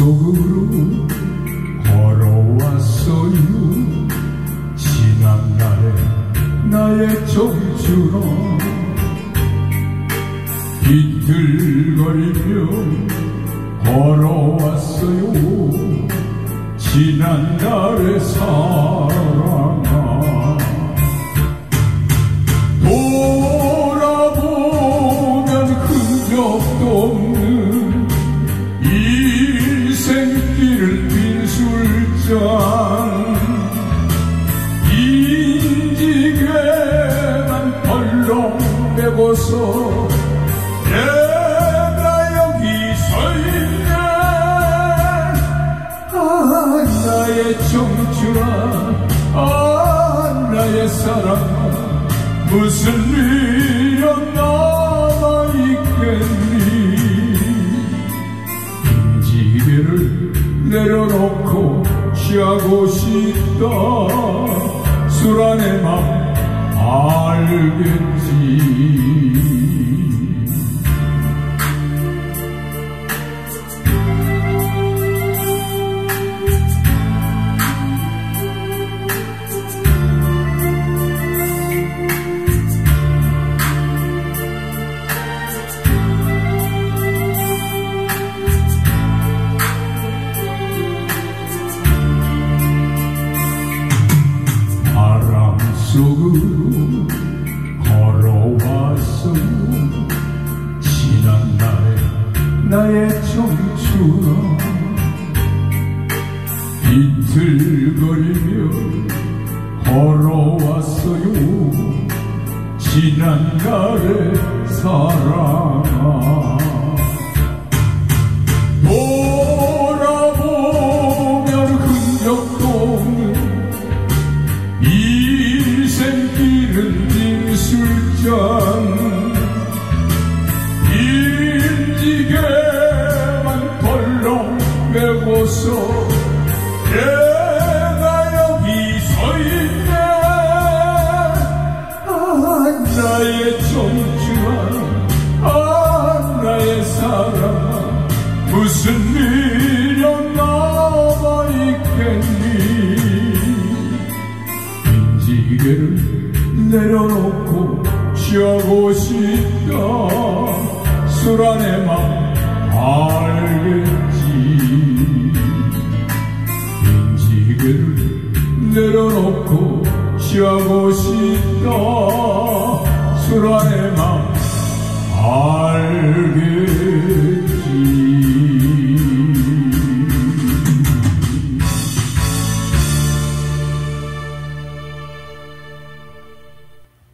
속으로 걸어왔어요. 지난날의 나의 청춘아, 비틀거리며 걸어왔어요. 지난날의 사랑아, 돌아보면 흔적도 없는 인생길을 빈술잔, 인지게만 덜렁 매고서 내가 여기 서있네. 아, 나의 청춘아, 아, 나의 사랑아, 무슨 미련 남아있겠니. 인지계를 내려놓고 취하고 싶다. 술 안의 맘 알겠지. 속으로 걸어왔어요. 지난날의 나의 청춘아, 비틀거리며 걸어왔어요. 지난날의 사랑아, 돌아보면 흔적도 없는 인생길은 빈술잔, 인지게만 덜렁 매고서 내가 여기 서있네. 아, 나의 청춘아, 아, 나의 사랑아, 무슨 미련 남아있겠니. 인지계를 내려놓고 취하고 싶다. 술 안의 맘 알겠지. 인지계를 내려놓고 취하고 싶다.